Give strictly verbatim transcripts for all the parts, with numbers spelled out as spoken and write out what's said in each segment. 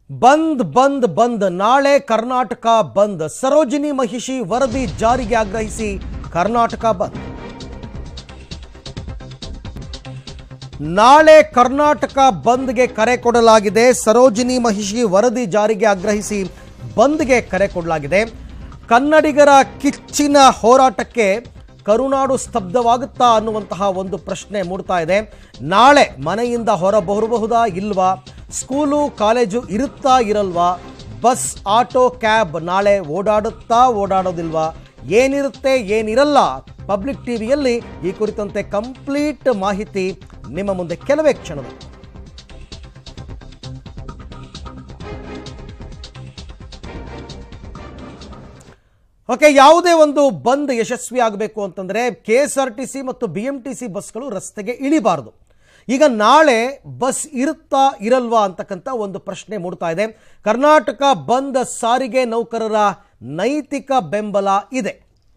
ಬಂದ್ ಬಂದ್ ಬಂದ್ ನಾಳೆ ಕರ್ನಾಟಕ ಬಂದ್. ಸರೋಜಿನಿ ಮಹಿಷಿ ವರದಿ ಜಾರಿಗೆ ಆಗ್ರಹಿಸಿ ಕರ್ನಾಟಕ ಬಂದ್. ನಾಳೆ ಕರ್ನಾಟಕ ಬಂದ್ಗೆ ಕರೆ ಕೊಡಲಾಗಿದೆ. ಸರೋಜಿನಿ ಮಹಿಷಿ ವರದಿ ಜಾರಿಗೆ ಆಗ್ರಹಿಸಿ ಬಂದ್ಗೆ ಕರೆ ಕೊಡಲಾಗಿದೆ. ಕನ್ನಡಿಗರ ಕಿಚ್ಚಿನ ಹೋರಾಟಕ್ಕೆ ಕರುನಾಡು ಸ್ತಬ್ಧವಾಗುತ್ತಾ ಅನ್ನುವಂತಹ ಒಂದು ಪ್ರಶ್ನೆ ಮೂಡ್ತಾ ಇದೆ. ನಾಳೆ ಮನೆಯಿಂದ ಹೊರಬರಬಹುದಾ ಇಲ್ವಾ? ಸ್ಕೂಲು ಕಾಲೇಜು ಇರುತ್ತಾ ಇರಲ್ವಾ? ಬಸ್ ಆಟೋ ಕ್ಯಾಬ್ ನಾಳೆ ಓಡಾಡುತ್ತಾ ಓಡಾಡೋದಿಲ್ವಾ? ಏನಿರುತ್ತೆ ಏನಿರಲ್ಲ? ಪಬ್ಲಿಕ್ ಟಿವಿಯಲ್ಲಿ ಈ ಕುರಿತಂತೆ ಕಂಪ್ಲೀಟ್ ಮಾಹಿತಿ ನಿಮ್ಮ ಮುಂದೆ ಕೆಲವೇ ಕ್ಷಣದಲ್ಲಿ. ಓಕೆ, ಯಾವುದೇ ಒಂದು ಬಂದ್ ಯಶಸ್ವಿ ಆಗಬೇಕು ಅಂತಂದ್ರೆ K S R T C ಮತ್ತು ಬಿ ಎಂ ಟಿ ಸಿ ಬಸ್ಗಳು ರಸ್ತೆಗೆ ಇಳಿಬಾರದು. ಈಗ ನಾಳೆ ಬಸ್ ಇರುತ್ತಾ ಇರಲ್ವಾ ಅಂತಕ್ಕಂಥ ಒಂದು ಪ್ರಶ್ನೆ ಮೂಡ್ತಾ ಇದೆ. ಕರ್ನಾಟಕ ಬಂದ್ ಸಾರಿಗೆ ನೌಕರರ ನೈತಿಕ ಬೆಂಬಲ ಇದೆ.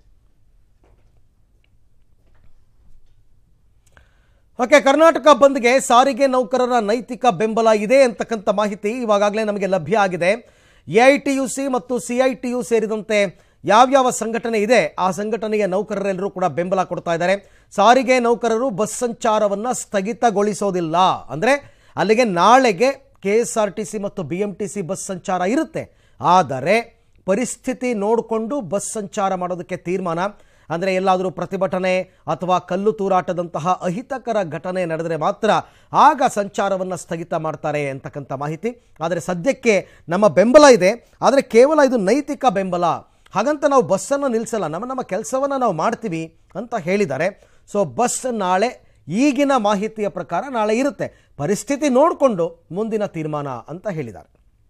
ಓಕೆ, ಕರ್ನಾಟಕ ಬಂದ್ಗೆ ಸಾರಿಗೆ ನೌಕರರ ನೈತಿಕ ಬೆಂಬಲ ಇದೆ ಅಂತಕ್ಕಂಥ ಮಾಹಿತಿ ಇವಾಗಲೇ ನಮಗೆ ಲಭ್ಯ ಆಗಿದೆ. A I T U C ಮತ್ತು ಸಿ ಐ ಟಿ ಯು ಸೇರಿದಂತೆ ಯಾವ್ಯಾವ ಸಂಘಟನೆ ಇದೆ ಆ ಸಂಘಟನೆಯ ನೌಕರರೆಲ್ಲರೂ ಕೂಡ ಬೆಂಬಲ ಕೊಡ್ತಾ ಇದ್ದಾರೆ. ಸಾರಿಗೆ ನೌಕರರು ಬಸ್ ಸಂಚಾರವನ್ನು ಸ್ಥಗಿತಗೊಳಿಸೋದಿಲ್ಲ. ಅಂದರೆ ಅಲ್ಲಿಗೆ ನಾಳೆಗೆ K S R T C ಮತ್ತು B M T C bus ಸಂಚಾರ ಇರುತ್ತೆ. ಆದರೆ ಪರಿಸ್ಥಿತಿ ನೋಡಿಕೊಂಡು ಬಸ್ ಸಂಚಾರ ಮಾಡೋದಕ್ಕೆ ತೀರ್ಮಾನ. ಅಂದರೆ ಎಲ್ಲಾದರೂ ಪ್ರತಿಭಟನೆ ಅಥವಾ ಕಲ್ಲು ತೂರಾಟದಂತಹ ಅಹಿತಕರ ಘಟನೆ ನಡೆದರೆ ಮಾತ್ರ ಆಗ ಸಂಚಾರವನ್ನು ಸ್ಥಗಿತ ಮಾಡ್ತಾರೆ ಅಂತಕ್ಕಂಥ ಮಾಹಿತಿ. ಆದರೆ ಸದ್ಯಕ್ಕೆ ನಮ್ಮ ಬೆಂಬಲ ಇದೆ, ಆದರೆ ಕೇವಲ ಇದು ನೈತಿಕ ಬೆಂಬಲ. ಹಾಗಂತ ನಾವು ಬಸ್ಸನ್ನು ನಿಲ್ಲಿಸಲ್ಲ, ನಮ್ಮ ನಮ್ಮ ಕೆಲಸವನ್ನು ನಾವು ಮಾಡ್ತೀವಿ ಅಂತ ಹೇಳಿದ್ದಾರೆ. ಸೊ ಬಸ್ ನಾಳೆ ಈಗಿನ ಮಾಹಿತಿಯ ಪ್ರಕಾರ ನಾಳೆ ಇರುತ್ತೆ. ಪರಿಸ್ಥಿತಿ ನೋಡಿಕೊಂಡು ಮುಂದಿನ ತೀರ್ಮಾನ ಅಂತ ಹೇಳಿದ್ದಾರೆ.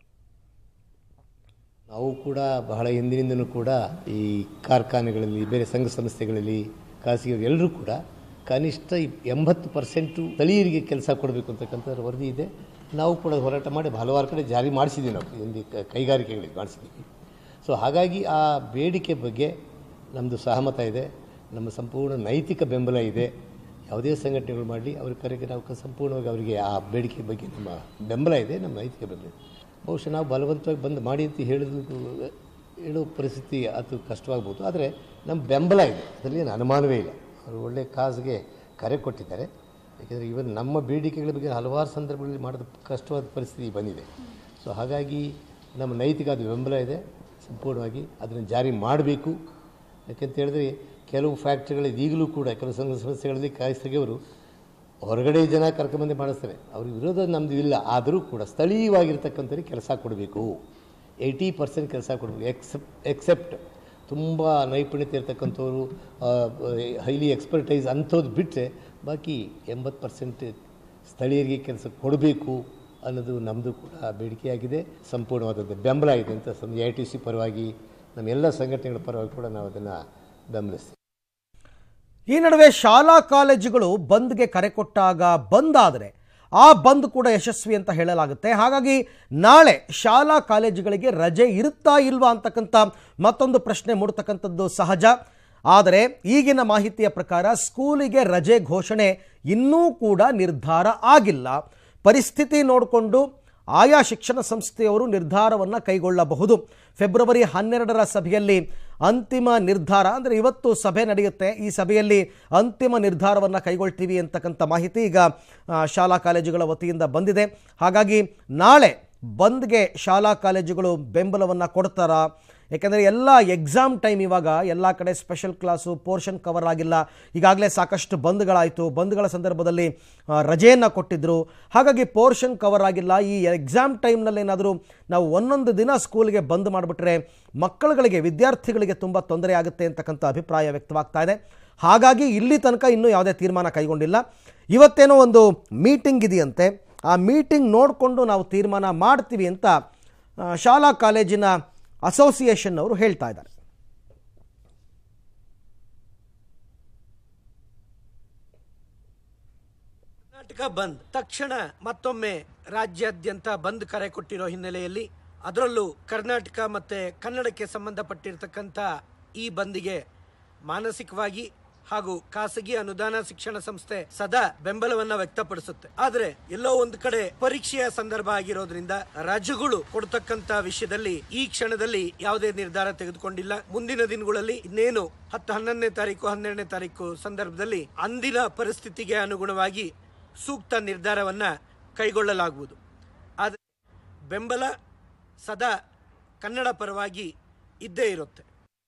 ನಾವು ಕೂಡ ಬಹಳ ಹಿಂದಿನಿಂದನೂ ಕೂಡ ಈ ಕಾರ್ಖಾನೆಗಳಲ್ಲಿ, ಬೇರೆ ಸಂಘ ಸಂಸ್ಥೆಗಳಲ್ಲಿ, ಖಾಸಗಿ ಎಲ್ಲರೂ ಕೂಡ ಕನಿಷ್ಠ ಎಂಬತ್ತು ಪರ್ಸೆಂಟು ಸ್ಥಳೀಯರಿಗೆ ಕೆಲಸ ಕೊಡಬೇಕು ಅಂತಕ್ಕಂಥ ವರದಿ ಇದೆ. ನಾವು ಕೂಡ ಹೋರಾಟ ಮಾಡಿ ಹಲವಾರು ಕಡೆ ಜಾರಿ ಮಾಡಿಸಿದ್ದೀವಿ. ನಾವು ಹಿಂದೆ ಕೈಗಾರಿಕೆಗಳಿಗೆ ಮಾಡಿಸಿದ್ದೀವಿ. ಸೊ ಹಾಗಾಗಿ ಆ ಬೇಡಿಕೆ ಬಗ್ಗೆ ನಮ್ಮದು ಸಹಮತ ಇದೆ, ನಮ್ಮ ಸಂಪೂರ್ಣ ನೈತಿಕ ಬೆಂಬಲ ಇದೆ. ಯಾವುದೇ ಸಂಘಟನೆಗಳು ಮಾಡಲಿ ಅವ್ರ ಕರೆಗೆ ನಾವು ಸಂಪೂರ್ಣವಾಗಿ ಅವರಿಗೆ ಆ ಬೇಡಿಕೆ ಬಗ್ಗೆ ನಮ್ಮ ಬೆಂಬಲ ಇದೆ, ನಮ್ಮ ನೈತಿಕ ಬೆಂಬಲ ಇದೆ. ಬಹುಶಃ ನಾವು ಬಲವಂತವಾಗಿ ಬಂದ್ ಮಾಡಿ ಅಂತ ಹೇಳಿದ್ರು ಹೇಳೋ ಪರಿಸ್ಥಿತಿ ಅದು ಕಷ್ಟವಾಗ್ಬೋದು, ಆದರೆ ನಮ್ಮ ಬೆಂಬಲ ಇದೆ, ಅದರಲ್ಲಿ ಏನು ಅನುಮಾನವೇ ಇಲ್ಲ. ಅವರು ಒಳ್ಳೆಯ ಕಾಸ್ಗೆ ಕರೆ ಕೊಟ್ಟಿದ್ದಾರೆ. ಯಾಕೆಂದರೆ ಇವನ್ ನಮ್ಮ ಬೇಡಿಕೆಗಳ ಬಗ್ಗೆ ಹಲವಾರು ಸಂದರ್ಭಗಳಲ್ಲಿ ಮಾಡೋದು ಕಷ್ಟವಾದ ಪರಿಸ್ಥಿತಿ ಬಂದಿದೆ. ಸೊ ಹಾಗಾಗಿ ನಮ್ಮ ನೈತಿಕ ಅದು ಬೆಂಬಲ ಇದೆ ಸಂಪೂರ್ಣವಾಗಿ. ಅದನ್ನು ಜಾರಿ ಮಾಡಬೇಕು. ಯಾಕೆಂತ ಹೇಳಿದ್ರೆ ಕೆಲವು ಫ್ಯಾಕ್ಟ್ರಿಗಳಲ್ಲಿ ಈಗಲೂ ಕೂಡ ಕೆಲವು ಸಂಘ ಸಂಸ್ಥೆಗಳಲ್ಲಿ ಖಾಸಗಿಯವರು ಹೊರಗಡೆ ಜನ ಕರ್ಕೊಂಬಂದು ಮಾಡಿಸ್ತಾರೆ. ಅವ್ರಿಗೆ ವಿರೋಧ ನಮ್ಮದು ಇಲ್ಲ, ಆದರೂ ಕೂಡ ಸ್ಥಳೀಯವಾಗಿರ್ತಕ್ಕಂಥವ್ರಿಗೆ ಕೆಲಸ ಕೊಡಬೇಕು. ಏಯ್ಟಿ ಪರ್ಸೆಂಟ್ ಕೆಲಸ ಕೊಡಬೇಕು. ಎಕ್ಸೆಪ್ ಎಕ್ಸೆಪ್ಟ್ ತುಂಬ ನೈಪುಣ್ಯತೆ ಇರ್ತಕ್ಕಂಥವ್ರು, ಹೈಲಿ ಎಕ್ಸ್ಪರ್ಟೈಸ್ ಅಂಥದ್ದು ಬಿಟ್ಟರೆ ಬಾಕಿ ಎಂಬತ್ತು ಪರ್ಸೆಂಟ್ ಸ್ಥಳೀಯರಿಗೆ ಕೆಲಸ ಕೊಡಬೇಕು ಅನ್ನೋದು ನಮ್ಮದು ಕೂಡ ಬೇಡಿಕೆಯಾಗಿದೆ. ಸಂಪೂರ್ಣವಾದದ್ದು ಬೆಂಬಲ ಇದೆ ಅಂತ ಎ ಐ ಟಿ ಸಿ ಪರವಾಗಿ, ನಮ್ಮ ಎಲ್ಲ ಸಂಘಟನೆಗಳ ಪರವಾಗಿ ಕೂಡ ನಾವು ಅದನ್ನು ಬೆಂಬಲಿಸ್ತೀವಿ. ಈ ನಡುವೆ ಶಾಲಾ ಕಾಲೇಜುಗಳು ಬಂದ್ಗೆ ಕರೆ ಕೊಟ್ಟಾಗ ಬಂದ್ ಆದರೆ ಆ ಬಂದ್ ಕೂಡ ಯಶಸ್ವಿ ಅಂತ ಹೇಳಲಾಗುತ್ತೆ. ಹಾಗಾಗಿ ನಾಳೆ ಶಾಲಾ ಕಾಲೇಜುಗಳಿಗೆ ರಜೆ ಇರುತ್ತಾ ಇಲ್ವಾ ಅಂತಕ್ಕಂಥ ಮತ್ತೊಂದು ಪ್ರಶ್ನೆ ಮೂಡ್ತಕ್ಕಂಥದ್ದು ಸಹಜ. ಆದರೆ ಈಗಿನ ಮಾಹಿತಿಯ ಪ್ರಕಾರ ಸ್ಕೂಲಿಗೆ ರಜೆ ಘೋಷಣೆ ಇನ್ನೂ ಕೂಡ ನಿರ್ಧಾರ ಆಗಿಲ್ಲ. ಪರಿಸ್ಥಿತಿ ನೋಡಿಕೊಂಡು ಆಯಾ ಶಿಕ್ಷಣ ಸಂಸ್ಥೆಯವರು ನಿರ್ಧಾರವನ್ನು ಕೈಗೊಳ್ಳಬಹುದು. ಫೆಬ್ರವರಿ ಹನ್ನೆರಡರ ಸಭೆಯಲ್ಲಿ ಅಂತಿಮ ನಿರ್ಧಾರ, ಅಂದರೆ ಇವತ್ತು ಸಭೆ ನಡೆಯುತ್ತೆ, ಈ ಸಭೆಯಲ್ಲಿ ಅಂತಿಮ ನಿರ್ಧಾರವನ್ನು ಕೈಗೊಳ್ತೀವಿ ಅಂತಕ್ಕಂಥ ಮಾಹಿತಿ ಈಗ ಶಾಲಾ ಕಾಲೇಜುಗಳ ವತಿಯಿಂದ ಬಂದಿದೆ. ಹಾಗಾಗಿ ನಾಳೆ ಬಂದ್ಗೆ ಶಾಲಾ ಕಾಲೇಜುಗಳು ಬೆಂಬಲವನ್ನು ಕೊಡ್ತಾರಾ? ಯಾಕೆಂದರೆ ಎಲ್ಲ ಎಕ್ಸಾಮ್ ಟೈಮ್, ಇವಾಗ ಎಲ್ಲ ಕಡೆ ಸ್ಪೆಷಲ್ ಕ್ಲಾಸು, ಪೋರ್ಷನ್ ಕವರ್ ಆಗಿಲ್ಲ. ಈಗಾಗಲೇ ಸಾಕಷ್ಟು ಬಂದ್ಗಳಾಯಿತು, ಬಂದ್ಗಳ ಸಂದರ್ಭದಲ್ಲಿ ರಜೆಯನ್ನು ಕೊಟ್ಟಿದ್ದರು. ಹಾಗಾಗಿ ಪೋರ್ಷನ್ ಕವರ್ ಆಗಿಲ್ಲ. ಈ ಎಕ್ಸಾಮ್ ಟೈಮ್ನಲ್ಲಿ ಏನಾದರೂ ನಾವು ಒಂದೊಂದು ದಿನ ಸ್ಕೂಲ್ಗೆ ಬಂದ್ ಮಾಡಿಬಿಟ್ರೆ ಮಕ್ಕಳುಗಳಿಗೆ, ವಿದ್ಯಾರ್ಥಿಗಳಿಗೆ ತುಂಬ ತೊಂದರೆ ಆಗುತ್ತೆ ಅಂತಕ್ಕಂಥ ಅಭಿಪ್ರಾಯ ವ್ಯಕ್ತವಾಗ್ತಾ ಇದೆ. ಹಾಗಾಗಿ ಇಲ್ಲಿ ತನಕ ಇನ್ನೂ ಯಾವುದೇ ತೀರ್ಮಾನ ಕೈಗೊಂಡಿಲ್ಲ. ಇವತ್ತೇನೋ ಒಂದು ಮೀಟಿಂಗ್ ಇದೆಯಂತೆ, ಆ ಮೀಟಿಂಗ್ ನೋಡಿಕೊಂಡು ನಾವು ತೀರ್ಮಾನ ಮಾಡ್ತೀವಿ ಅಂತ ಶಾಲಾ ಕಾಲೇಜಿನ ಅಸೋಸಿಯೇಷನ್ ಅವರು ಹೇಳ್ತಾ ಇದ್ದಾರೆ. ಕರ್ನಾಟಕ ಬಂದ್ ತಕ್ಷಣ ಮತ್ತೊಮ್ಮೆ ರಾಜ್ಯಾದ್ಯಂತ ಬಂದ್ ಕರೆ ಕೊಟ್ಟಿರೋ ಹಿನ್ನೆಲೆಯಲ್ಲಿ, ಅದರಲ್ಲೂ ಕರ್ನಾಟಕ ಮತ್ತೆ ಕನ್ನಡಕ್ಕೆ ಸಂಬಂಧಪಟ್ಟಿರ್ತಕ್ಕಂಥ ಈ ಬಂದಿಗೆ ಮಾನಸಿಕವಾಗಿ ಹಾಗೂ ಖಾಸಗಿ ಅನುದಾನ ಶಿಕ್ಷಣ ಸಂಸ್ಥೆ ಸದಾ ಬೆಂಬಲವನ್ನ ವ್ಯಕ್ತಪಡಿಸುತ್ತೆ. ಆದ್ರೆ ಎಲ್ಲೋ ಒಂದು ಕಡೆ ಪರೀಕ್ಷೆಯ ಸಂದರ್ಭ ಆಗಿರೋದ್ರಿಂದ ರಾಜ್ಯಗಳು ಕೊಡ್ತಕ್ಕಂತ ವಿಷಯದಲ್ಲಿ ಈ ಕ್ಷಣದಲ್ಲಿ ಯಾವುದೇ ನಿರ್ಧಾರ ತೆಗೆದುಕೊಂಡಿಲ್ಲ. ಮುಂದಿನ ದಿನಗಳಲ್ಲಿ ಇನ್ನೇನು ಹತ್ತು ಹನ್ನೊಂದನೇ ತಾರೀಕು ಹನ್ನೆರಡನೇ ತಾರೀಕು ಸಂದರ್ಭದಲ್ಲಿ ಅಂದಿನ ಪರಿಸ್ಥಿತಿಗೆ ಅನುಗುಣವಾಗಿ ಸೂಕ್ತ ನಿರ್ಧಾರವನ್ನ ಕೈಗೊಳ್ಳಲಾಗುವುದು. ಆದರೆ ಬೆಂಬಲ ಸದಾ ಕನ್ನಡ ಪರವಾಗಿ ಇದ್ದೇ ಇರುತ್ತೆ.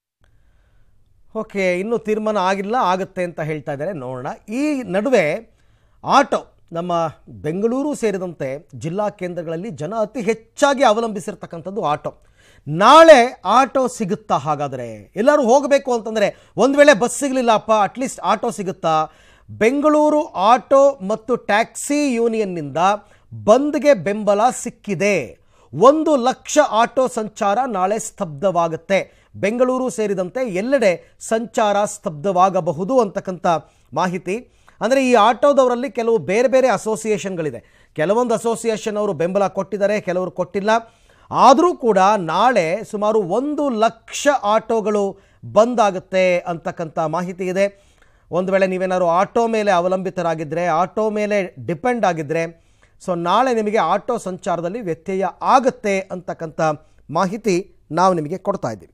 ಓಕೆ, ಇನ್ನೂ ತೀರ್ಮಾನ ಆಗಿಲ್ಲ, ಆಗುತ್ತೆ ಅಂತ ಹೇಳ್ತಾ ಇದ್ದಾರೆ. ನೋಡೋಣ. ಈ ನಡುವೆ ಆಟೋ ನಮ್ಮ ಬೆಂಗಳೂರು ಸೇರಿದಂತೆ ಜಿಲ್ಲಾ ಕೇಂದ್ರಗಳಲ್ಲಿ ಜನ ಅತಿ ಹೆಚ್ಚಾಗಿ ಅವಲಂಬಿಸಿರ್ತಕ್ಕಂಥದ್ದು ಆಟೋ. ನಾಳೆ ಆಟೋ ಸಿಗುತ್ತಾ? ಹಾಗಾದರೆ ಎಲ್ಲರೂ ಹೋಗಬೇಕು ಅಂತಂದರೆ, ಒಂದು ವೇಳೆ ಬಸ್ ಸಿಗಲಿಲ್ಲಪ್ಪ ಅಟ್ಲೀಸ್ಟ್ ಆಟೋ ಸಿಗುತ್ತಾ? ಬೆಂಗಳೂರು ಆಟೋ ಮತ್ತು ಟ್ಯಾಕ್ಸಿ ಯೂನಿಯನ್ನಿಂದ ಬಂದ್ಗೆ ಬೆಂಬಲ ಸಿಕ್ಕಿದೆ. ಒಂದು ಲಕ್ಷ ಆಟೋ ಸಂಚಾರ ನಾಳೆ ಸ್ತಬ್ಧವಾಗುತ್ತೆ. ಬೆಂಗಳೂರು ಸೇರಿದಂತೆ ಎಲ್ಲೆಡೆ ಸಂಚಾರ ಸ್ತಬ್ಧವಾಗಬಹುದು ಅಂತಕ್ಕಂಥ ಮಾಹಿತಿ. ಅಂದರೆ ಈ ಆಟೋದವರಲ್ಲಿ ಕೆಲವು ಬೇರೆ ಬೇರೆ ಅಸೋಸಿಯೇಷನ್ಗಳಿದೆ. ಕೆಲವೊಂದು ಅಸೋಸಿಯೇಷನ್ ಅವರು ಬೆಂಬಲ ಕೊಟ್ಟಿದ್ದಾರೆ, ಕೆಲವರು ಕೊಟ್ಟಿಲ್ಲ. ಆದರೂ ಕೂಡ ನಾಳೆ ಸುಮಾರು ಒಂದು ಲಕ್ಷ ಆಟೋಗಳು ಬಂದಾಗುತ್ತೆ ಅಂತಕ್ಕಂಥ ಮಾಹಿತಿ ಇದೆ. ಒಂದು ವೇಳೆ ನೀವೇನಾದ್ರು ಆಟೋ ಮೇಲೆ ಅವಲಂಬಿತರಾಗಿದ್ದರೆ, ಆಟೋ ಮೇಲೆ ಡಿಪೆಂಡ್ ಆಗಿದ್ದರೆ, ಸೊ ನಾಳೆ ನಿಮಗೆ ಆಟೋ ಸಂಚಾರದಲ್ಲಿ ವ್ಯತ್ಯಯ ಆಗುತ್ತೆ ಅಂತಕ್ಕಂಥ ಮಾಹಿತಿ ನಾವು ನಿಮಗೆ ಕೊಡ್ತಾ ಇದ್ದೀವಿ.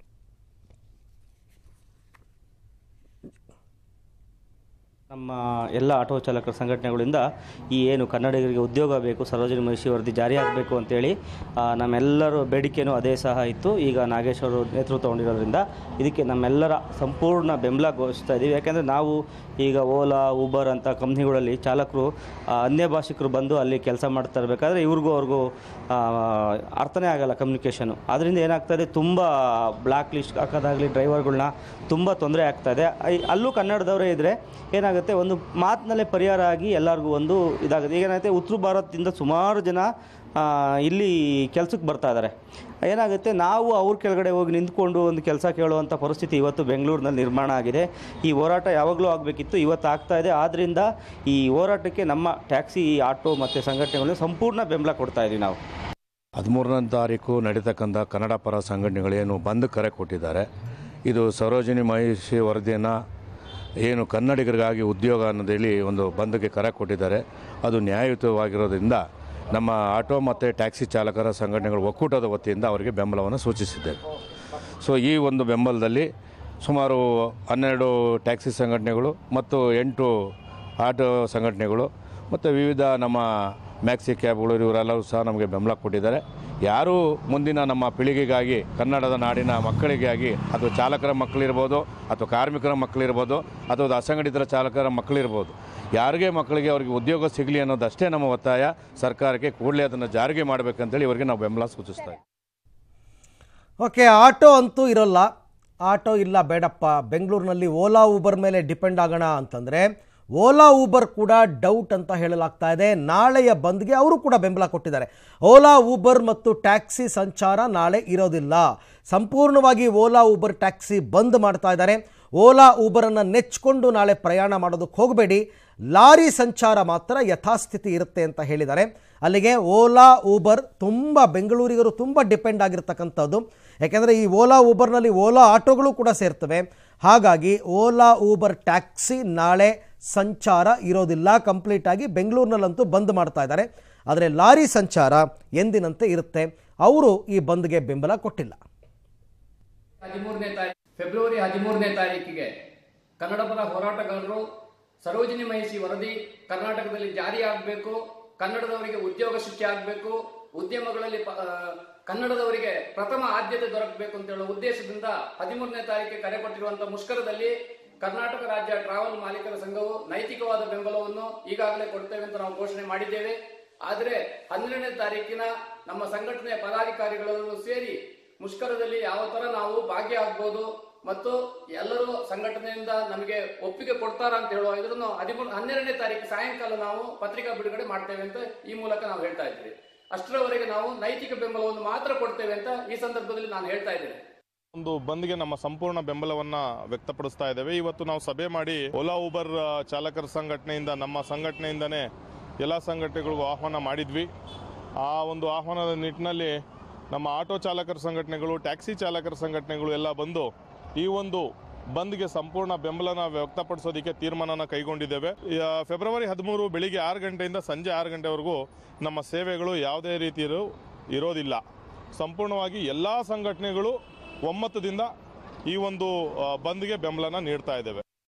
ನಮ್ಮ ಎಲ್ಲ ಆಟೋ ಚಾಲಕರ ಸಂಘಟನೆಗಳಿಂದ ಈ ಏನು ಕನ್ನಡಿಗರಿಗೆ ಉದ್ಯೋಗ ಬೇಕು, ಸರೋಜಿನಿ ಮಹಿಷಿ ವರದಿ ಜಾರಿಯಾಗಬೇಕು ಅಂತೇಳಿ ನಮ್ಮೆಲ್ಲರ ಬೇಡಿಕೆಯೂ ಅದೇ ಸಹ ಇತ್ತು. ಈಗ ನಾಗೇಶ್ ಅವರು ನೇತೃತ್ವ ತಗೊಂಡಿರೋದ್ರಿಂದ ಇದಕ್ಕೆ ನಮ್ಮೆಲ್ಲರ ಸಂಪೂರ್ಣ ಬೆಂಬಲ ಘೋಷಿಸ್ತಾ ಇದ್ದೀವಿ. ಯಾಕೆಂದರೆ ನಾವು ಈಗ ಓಲಾ, ಊಬರ್ ಅಂತ ಕಂಪ್ನಿಗಳಲ್ಲಿ ಚಾಲಕರು ಅನ್ಯ ಭಾಷಿಕರು ಬಂದು ಅಲ್ಲಿ ಕೆಲಸ ಮಾಡ್ತಾ ಇರಬೇಕಾದ್ರೆ ಇವ್ರಿಗೂ ಅವ್ರಿಗೂ ಅರ್ಥನೇ ಆಗಲ್ಲ ಕಮ್ಯುನಿಕೇಷನು. ಅದರಿಂದ ಏನಾಗ್ತಾಯಿದೆ, ತುಂಬ ಬ್ಲ್ಯಾಕ್ ಲಿಸ್ಟ್ ಹಾಕೋದಾಗಲಿ ಡ್ರೈವರ್ಗಳನ್ನ ತುಂಬ ತೊಂದರೆ ಆಗ್ತಾಯಿದೆ. ಅಲ್ಲೂ ಕನ್ನಡದವರೇ ಇದ್ದರೆ ಏನಾಗುತ್ತೆ, ಒಂದು ಮಾತಿನಲ್ಲೇ ಪರಿಹಾರ ಆಗಿ ಎಲ್ಲರಿಗೂ ಒಂದು ಇದಾಗುತ್ತೆ. ಈಗ ಏನಾಗುತ್ತೆ, ಉತ್ತರ ಭಾರತದಿಂದ ಸುಮಾರು ಜನ ಇಲ್ಲಿ ಕೆಲಸಕ್ಕೆ ಬರ್ತಾ ಇದ್ದಾರೆ. ಏನಾಗುತ್ತೆ, ನಾವು ಅವ್ರ ಕೆಳಗಡೆ ಹೋಗಿ ನಿಂತ್ಕೊಂಡು ಒಂದು ಕೆಲಸ ಕೇಳುವಂಥ ಪರಿಸ್ಥಿತಿ ಇವತ್ತು ಬೆಂಗಳೂರಿನಲ್ಲಿ ನಿರ್ಮಾಣ ಆಗಿದೆ. ಈ ಹೋರಾಟ ಯಾವಾಗಲೂ ಆಗಬೇಕಿತ್ತು, ಇವತ್ತು ಆಗ್ತಾ ಇದೆ. ಆದ್ದರಿಂದ ಈ ಹೋರಾಟಕ್ಕೆ ನಮ್ಮ ಟ್ಯಾಕ್ಸಿ, ಆಟೋ ಮತ್ತು ಸಂಘಟನೆಗಳು ಸಂಪೂರ್ಣ ಬೆಂಬಲ ಕೊಡ್ತಾ ಇದ್ದೀವಿ. ನಾವು ಹದಿಮೂರನೇ ತಾರೀಕು ನಡೀತಕ್ಕಂಥ ಕನ್ನಡ ಪರ ಸಂಘಟನೆಗಳೇನು ಬಂದ್ ಕರೆ ಕೊಟ್ಟಿದ್ದಾರೆ, ಇದು ಸರೋಜಿನಿ ಮಹಿಷಿ ವರದಿಯನ್ನು ಏನು ಕನ್ನಡಿಗರಿಗಾಗಿ ಉದ್ಯೋಗ ಅನ್ನೋದೇಳಿ ಒಂದು ಬಂದ್ಗೆ ಕರೆ ಕೊಟ್ಟಿದ್ದಾರೆ. ಅದು ನ್ಯಾಯಯುತವಾಗಿರೋದ್ರಿಂದ ನಮ್ಮ ಆಟೋ ಮತ್ತು ಟ್ಯಾಕ್ಸಿ ಚಾಲಕರ ಸಂಘಟನೆಗಳ ಒಕ್ಕೂಟದ ವತಿಯಿಂದ ಅವರಿಗೆ ಬೆಂಬಲವನ್ನು ಸೂಚಿಸಿದ್ದೇವೆ. ಸೊ ಈ ಒಂದು ಬೆಂಬಲದಲ್ಲಿ ಸುಮಾರು ಹನ್ನೆರಡು ಟ್ಯಾಕ್ಸಿ ಸಂಘಟನೆಗಳು ಮತ್ತು ಎಂಟು ಆಟೋ ಸಂಘಟನೆಗಳು ಮತ್ತು ವಿವಿಧ ನಮ್ಮ ಮ್ಯಾಕ್ಸಿ ಕ್ಯಾಬ್ಗಳು ಇವರೆಲ್ಲರೂ ಸಹ ನಮಗೆ ಬೆಂಬಲ ಕೊಟ್ಟಿದ್ದಾರೆ. ಯಾರೂ ಮುಂದಿನ ನಮ್ಮ ಪೀಳಿಗೆಗಾಗಿ, ಕನ್ನಡದ ನಾಡಿನ ಮಕ್ಕಳಿಗಾಗಿ, ಅದು ಚಾಲಕರ ಮಕ್ಕಳಿರ್ಬೋದು, ಅಥವಾ ಕಾರ್ಮಿಕರ ಮಕ್ಕಳಿರ್ಬೋದು, ಅಥವಾ ಅಸಂಘಟಿತರ ಚಾಲಕರ ಮಕ್ಕಳಿರ್ಬೋದು, ಯಾರಿಗೆ ಮಕ್ಕಳಿಗೆ ಅವರಿಗೆ ಉದ್ಯೋಗ ಸಿಗಲಿ ಅನ್ನೋದಷ್ಟೇ ನಮ್ಮ ಒತ್ತಾಯ. ಸರ್ಕಾರಕ್ಕೆ ಕೂಡಲೇ ಅದನ್ನು ಜಾರಿಗೆ ಮಾಡಬೇಕಂತೇಳಿ ಇವರಿಗೆ ನಾವು ಬೆಂಬಲ ಸೂಚಿಸ್ತಾ ಇದ್ದೀವಿ. ಓಕೆ, ಆಟೋ ಅಂತೂ ಇರೋಲ್ಲ. ಆಟೋ ಇಲ್ಲ ಬೇಡಪ್ಪ, ಬೆಂಗಳೂರಿನಲ್ಲಿ ಓಲಾ ಊಬರ್ ಮೇಲೆ ಡಿಪೆಂಡ್ ಆಗೋಣ ಅಂತಂದರೆ ಓಲಾ ಊಬರ್ ಕೂಡ ಡೌಟ್ ಅಂತ ಹೇಳಲಾಗ್ತಾ ಇದೆ. ನಾಳೆಯ ಬಂದ್ಗೆ ಅವರು ಕೂಡ ಬೆಂಬಲ ಕೊಟ್ಟಿದ್ದಾರೆ. ಓಲಾ ಊಬರ್ ಮತ್ತು ಟ್ಯಾಕ್ಸಿ ಸಂಚಾರ ನಾಳೆ ಇರೋದಿಲ್ಲ. ಸಂಪೂರ್ಣವಾಗಿ ಓಲಾ ಊಬರ್ ಟ್ಯಾಕ್ಸಿ ಬಂದ್ ಮಾಡ್ತಾ ಇದ್ದಾರೆ. ಓಲಾ ಊಬರನ್ನು ನೆಚ್ಚಿಕೊಂಡು ನಾಳೆ ಪ್ರಯಾಣ ಮಾಡೋದಕ್ಕೆ ಹೋಗಬೇಡಿ, ಲಾರಿ ಸಂಚಾರ ಮಾತ್ರ ಯಥಾಸ್ಥಿತಿ ಇರುತ್ತೆ ಅಂತ ಹೇಳಿದ್ದಾರೆ. ಅಲ್ಲಿಗೆ ಓಲಾ ಊಬರ್ ತುಂಬ ಬೆಂಗಳೂರಿಗರು ತುಂಬ ಡಿಪೆಂಡ್ ಆಗಿರ್ತಕ್ಕಂಥದ್ದು. ಯಾಕೆಂದರೆ ಈ ಓಲಾ ಊಬರ್ನಲ್ಲಿ ಓಲಾ ಆಟೋಗಳು ಕೂಡ ಸೇರ್ತವೆ. ಹಾಗಾಗಿ ಓಲಾ ಊಬರ್ ಟ್ಯಾಕ್ಸಿ ನಾಳೆ ಸಂಚಾರ ಇರೋದಿಲ್ಲ. ಕಂಪ್ಲೀಟಾಗಿ ಬೆಂಗಳೂರಿನಲ್ಲಂತೂ ಬಂದ್ ಮಾಡ್ತಾ ಇದ್ದಾರೆ. ಆದರೆ ಲಾರಿ ಸಂಚಾರ ಎಂದಿನಂತೆ ಇರುತ್ತೆ. ಅವರು ಈ ಬಂದ್ಗೆ ಬೆಂಬಲ ಕೊಟ್ಟಿಲ್ಲ. ಹದಿಮೂರನೇ ತಾರೀಕು ಫೆಬ್ರವರಿ ಹದಿಮೂರನೇ ತಾರೀಕಿಗೆ ಕನ್ನಡ ಪರ ಹೋರಾಟಗಾರರು ಸರೋಜಿನಿ ಮಹಿಷಿ ವರದಿ ಕರ್ನಾಟಕದಲ್ಲಿ ಜಾರಿಯಾಗಬೇಕು, ಕನ್ನಡದವರಿಗೆ ಉದ್ಯೋಗ ಸೃಷ್ಟಿ ಆಗಬೇಕು, ಉದ್ಯಮಗಳಲ್ಲಿ ಕನ್ನಡದವರಿಗೆ ಪ್ರಥಮ ಆದ್ಯತೆ ದೊರಕಬೇಕು ಅಂತ ಹೇಳುವ ಉದ್ದೇಶದಿಂದ ಹದಿಮೂರನೇ ತಾರೀಕಿಗೆ ಕರೆ ಕೊಟ್ಟಿರುವಂತಹ ಮುಷ್ಕರದಲ್ಲಿ ಕರ್ನಾಟಕ ರಾಜ್ಯ ಟ್ರಾವೆಲ್ ಮಾಲೀಕರ ಸಂಘವು ನೈತಿಕವಾದ ಬೆಂಬಲವನ್ನು ಈಗಾಗಲೇ ಕೊಡ್ತೇವೆ ಅಂತ ನಾವು ಘೋಷಣೆ ಮಾಡಿದ್ದೇವೆ. ಆದರೆ ಹನ್ನೆರಡನೇ ತಾರೀಕಿನ ನಮ್ಮ ಸಂಘಟನೆಯ ಪದಾಧಿಕಾರಿಗಳನ್ನು ಸೇರಿ ಮುಷ್ಕರದಲ್ಲಿ ಯಾವ ತರ ನಾವು ಭಾಗಿಯಾಗಬಹುದು ಮತ್ತು ಎಲ್ಲರೂ ಸಂಘಟನೆಯಿಂದ ನಮಗೆ ಒಪ್ಪಿಗೆ ಕೊಡ್ತಾರ ಅಂತ ಹೇಳುವ ಇದನ್ನು ಹದಿಮೂರು ಹನ್ನೆರಡನೇ ತಾರೀಕು ಸಾಯಂಕಾಲ ನಾವು ಪತ್ರಿಕಾ ಬಿಡುಗಡೆ ಮಾಡ್ತೇವೆ ಅಂತ ಈ ಮೂಲಕ ನಾವು ಹೇಳ್ತಾ ಇದ್ದೀವಿ. ಅಷ್ಟರವರೆಗೆ ನಾವು ನೈತಿಕ ಬೆಂಬಲವನ್ನು ಮಾತ್ರ ಕೊಡ್ತೇವೆ ಅಂತ ಈ ಸಂದರ್ಭದಲ್ಲಿ ನಾನು ಹೇಳ್ತಾ ಇದ್ದೇನೆ. ಒಂದು ಬಂದ್ಗೆ ನಮ್ಮ ಸಂಪೂರ್ಣ ಬೆಂಬಲವನ್ನ ವ್ಯಕ್ತಪಡಿಸ್ತಾ ಇದ್ದೇವೆ. ಇವತ್ತು ನಾವು ಸಭೆ ಮಾಡಿ ಓಲಾ ಊಬರ್ ಚಾಲಕರ ಸಂಘಟನೆಯಿಂದ, ನಮ್ಮ ಸಂಘಟನೆಯಿಂದನೇ ಎಲ್ಲ ಸಂಘಟನೆಗಳಿಗೂ ಆಹ್ವಾನ ಮಾಡಿದ್ವಿ. ಆ ಒಂದು ಆಹ್ವಾನದ ನಿಟ್ಟಿನಲ್ಲಿ ನಮ್ಮ ಆಟೋ ಚಾಲಕರ ಸಂಘಟನೆಗಳು, ಟ್ಯಾಕ್ಸಿ ಚಾಲಕರ ಸಂಘಟನೆಗಳು ಎಲ್ಲ ಬಂದು ಈ ಒಂದು ಬಂದ್ಗೆ ಸಂಪೂರ್ಣ ಬೆಂಬಲನ ವ್ಯಕ್ತಪಡಿಸೋದಕ್ಕೆ ತೀರ್ಮಾನನ ಕೈಗೊಂಡಿದ್ದೇವೆ. ಫೆಬ್ರವರಿ ಹದಿಮೂರು ಬೆಳಿಗ್ಗೆ ಆರು ಗಂಟೆಯಿಂದ ಸಂಜೆ ಆರು ಗಂಟೆವರೆಗೂ ನಮ್ಮ ಸೇವೆಗಳು ಯಾವುದೇ ರೀತಿಯಲ್ಲೂ ಇರೋದಿಲ್ಲ. ಸಂಪೂರ್ಣವಾಗಿ ಎಲ್ಲ ಸಂಘಟನೆಗಳು ಒಮ್ಮತದಿಂದ ಈ ಒಂದು ಬಂದ್ಗೆ ಬೆಂಬಲನ ನೀಡ್ತಾ ಇದ್ದೇವೆ.